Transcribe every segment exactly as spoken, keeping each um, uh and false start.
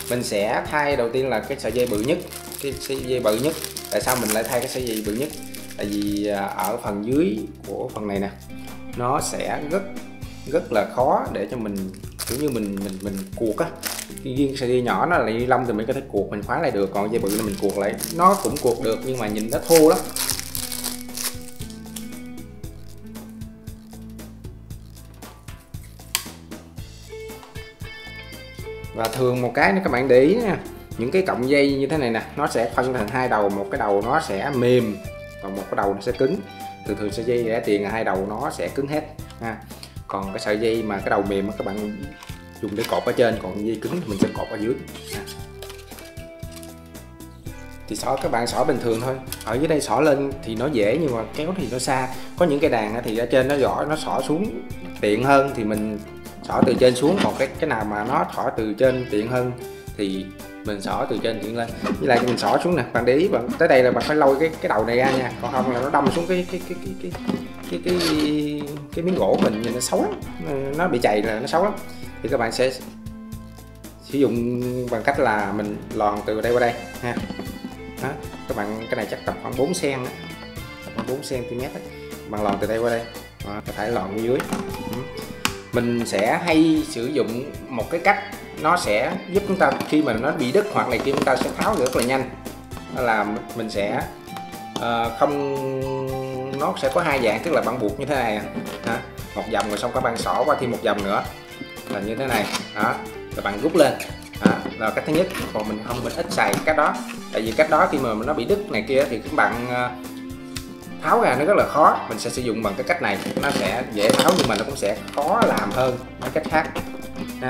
mình sẽ thay đầu tiên là cái sợi dây bự nhất, cái sợi dây bự nhất. Tại sao mình lại thay cái sợi dây bự nhất? Tại vì ở phần dưới của phần này nè, nó sẽ rất rất là khó để cho mình kiểu như mình mình mình cuột á. Riêng sợi dây nhỏ nó là ni lông thì mình có thể cuột, mình khóa lại được, còn dây bự này mình cuột lại nó cũng cuột được nhưng mà nhìn nó thô lắm. Và thường một cái nữa các bạn để ý nha, những cái cọng dây như thế này nè, nó sẽ phân thành hai đầu, một cái đầu nó sẽ mềm còn một cái đầu nó sẽ cứng. Thường thường sợi dây rẻ tiền là hai đầu nó sẽ cứng hết ha. Còn cái sợi dây mà cái đầu mềm các bạn dùng để cột ở trên, còn dây cứng thì mình sẽ cột ở dưới ha. Thì xỏ các bạn xỏ bình thường thôi, ở dưới đây xỏ lên thì nó dễ nhưng mà kéo thì nó xa. Có những cây đàn thì ở trên nó gõ nó xỏ xuống tiện hơn thì mình xỏ từ trên xuống, còn cái cái nào mà nó xỏ từ trên tiện hơn thì mình xỏ từ trên tiện lên. Với lại mình xỏ xuống nè, bạn để ý bạn tới đây là bạn phải lôi cái cái đầu này ra nha, còn không là nó đâm xuống cái cái cái cái cái cái cái, cái, cái miếng gỗ mình nhìn nó xấu lắm, nó bị chày là nó xấu lắm. Thì các bạn sẽ sử dụng bằng cách là mình lòn từ đây qua đây ha. Đó, các bạn cái này chắc tầm khoảng bốn xen đó, khoảng bốn xen ti mét đấy. Bạn lòn từ đây qua đây, đó, có thể lòn ở dưới. Mình sẽ hay sử dụng một cái cách nó sẽ giúp chúng ta khi mà nó bị đứt hoặc là khi chúng ta sẽ tháo rất là nhanh. Đó là mình sẽ uh, không, nó sẽ có hai dạng, tức là bạn buộc như thế này ha, một vòng rồi xong các bạn xỏ qua thêm một vòng nữa là như thế này đó, rồi bạn rút lên đó, là cách thứ nhất. Còn mình không, mình ít xài cách đó, tại vì cách đó khi mà nó bị đứt này kia thì các bạn uh, tháo ra nó rất là khó. Mình sẽ sử dụng bằng cái cách này, nó sẽ dễ tháo nhưng mà nó cũng sẽ khó làm hơn mấy cách khác ha.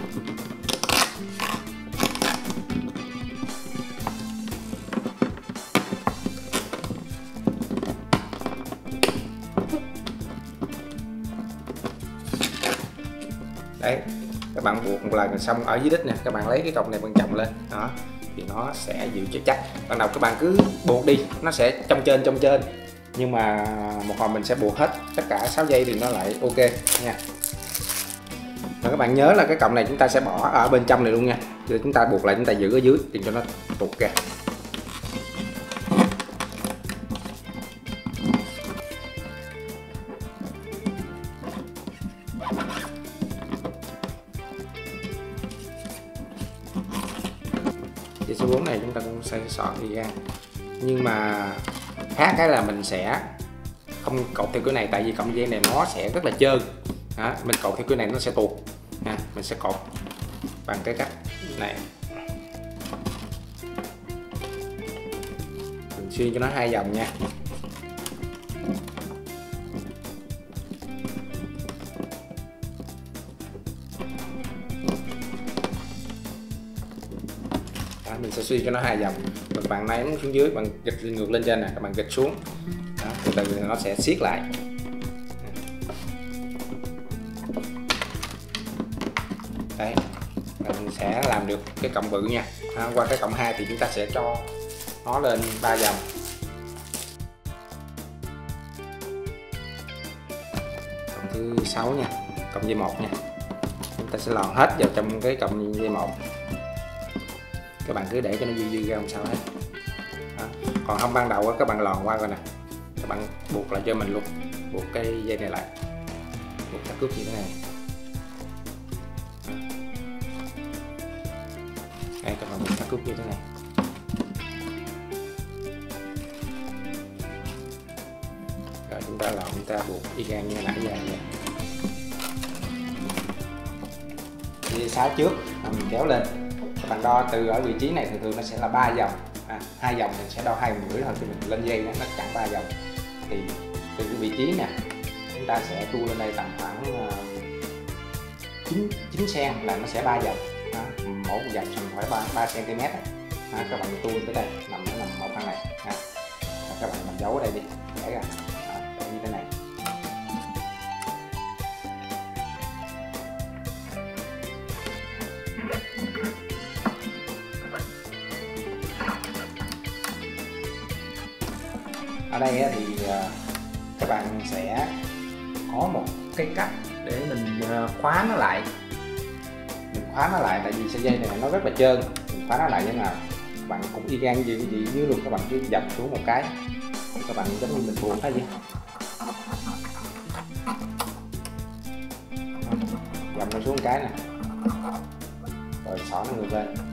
Đấy, các bạn buộc một lần xong ở dưới đít nè, các bạn lấy cái cọc này bạn chồng lên đó thì nó sẽ giữ cho chắc. Ban đầu các bạn cứ buộc đi, nó sẽ trong trên trong trên, nhưng mà một hồi mình sẽ buộc hết tất cả sáu dây thì nó lại ok nha. Và các bạn nhớ là cái cọng này chúng ta sẽ bỏ ở bên trong này luôn nha, rồi chúng ta buộc lại, chúng ta giữ ở dưới thì cho nó tuột ra. Dây số bốn này chúng ta cũng sẽ sọt đi ra, nhưng mà khác cái là mình sẽ không cột theo kiểu này, tại vì cọng dây này nó sẽ rất là trơn đó. Mình cột theo kiểu này nó sẽ tuột ha. Mình sẽ cột bằng cái cách này, mình xuyên cho nó hai vòng nha. Đó, mình sẽ xuyên cho nó hai vòng, rồi bạn ném xuống dưới, bạn gịch ngược lên trên nè, các bạn gịch xuống đó, từ từ nó sẽ siết lại. Đấy, mình sẽ làm được cái cọng bự nha. À, qua cái cọng hai thì chúng ta sẽ cho nó lên ba vòng. Cọng thứ sáu nha, cọng dây một nha, chúng ta sẽ lòn hết vào trong cái cọng dây một. Các bạn cứ để cho nó dư dư ra không sao hết đó. Còn không, ban đầu các bạn lòn qua rồi nè, các bạn buộc lại cho mình luôn, buộc cái dây này lại, buộc thắt cước như thế này. Đây, các bạn buộc thắt cước như thế này. Rồi chúng ta lòn, chúng ta buộc y gan như nãy giờ nha. Dây sáu trước mình kéo lên, các bạn đo từ ở vị trí này thường thường nó sẽ là ba vòng, à, hai vòng mình sẽ đo hai vòng rưỡi thôi, thì mình lên dây nó nó chặn ba vòng. Thì từ cái vị trí nè chúng ta sẽ tua lên đây tầm khoảng chín chín xen là nó sẽ ba vòng đó. Mỗi một vòng tầm khoảng ba ba xen ti mét. Các bạn tua tới đây nằm nó nằm một thằng này ha. Các bạn làm dấu ở đây đi, để ra đó, như thế này. Ở đây thì các bạn sẽ có một cái cách để mình khóa nó lại. Mình khóa nó lại, tại vì sợi dây này nó rất là trơn, mình khóa nó lại như nào các bạn cũng y gan gì gì dưới luôn, các bạn cứ dập xuống một cái, các bạn giống như mình buộc thôi vậy, dập nó xuống một cái nè, rồi xỏ nó ngược lên.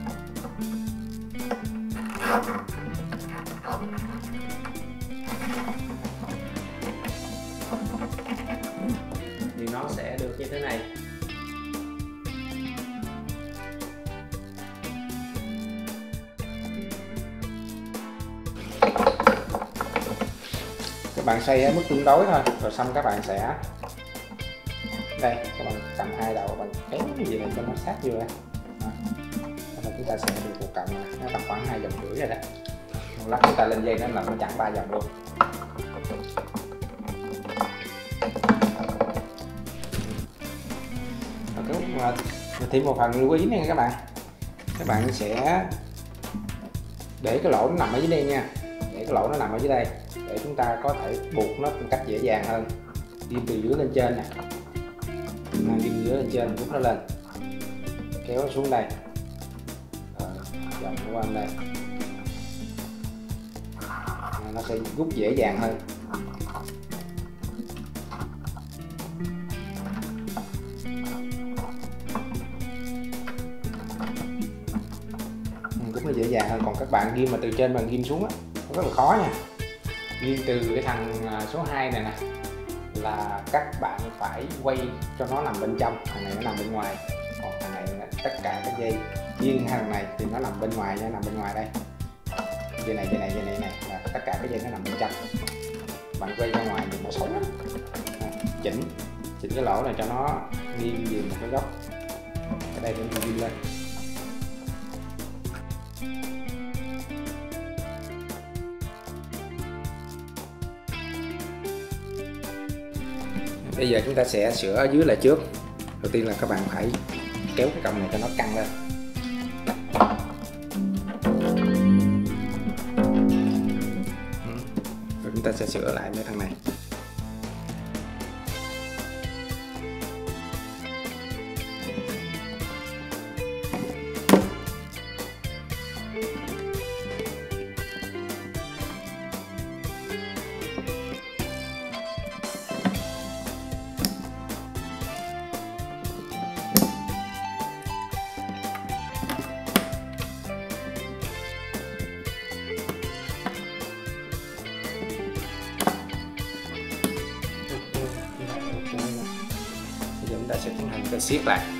Thì nó sẽ được như thế này. Các bạn xoay ở mức tương đối thôi, rồi xong các bạn sẽ đây, các bạn cầm hai đầu, bạn kéo cái gì này cho nó sát vô đây. Đó, chúng ta sẽ được một cọng này, nó tầm khoảng hai vòng rưỡi rồi đó. Một lát chúng ta lên dây nó làm nó chặn ba vòng luôn. Rồi, thêm một phần lưu ý này các bạn, các bạn sẽ để cái lỗ nó nằm ở dưới đây nha, để cái lỗ nó nằm ở dưới đây để chúng ta có thể buộc nó một cách dễ dàng hơn. Ghim từ dưới lên trên nè, ghim từ dưới lên trên, rút nó lên, kéo nó xuống đây, rồi vòng nó qua đây, nó sẽ rút dễ dàng hơn. Rút nó dễ dàng hơn. Còn các bạn ghim mà từ trên mà ghim xuống á, nó rất là khó nha. Ghim từ cái thằng số hai này nè là các bạn phải quay cho nó nằm bên trong, thằng này nó nằm bên ngoài, còn thằng này tất cả các dây riêng thằng này thì nó nằm bên ngoài nha, nằm bên ngoài đây, dây này dây này dây này này là tất cả các dây nó nằm bên trong. Bạn quay ra ngoài thì nó xấu lắm. Chỉnh chỉnh cái lỗ này cho nó nghiêng về một cái góc, cái đây cũng nghiêng lên. Bây giờ chúng ta sẽ sửa ở dưới lại trước. Đầu tiên là các bạn phải kéo cái cọng này cho nó căng lên. Rồi chúng ta sẽ sửa lại mấy thằng này. Bây giờ chúng ta sẽ tiến hành cái siết lại.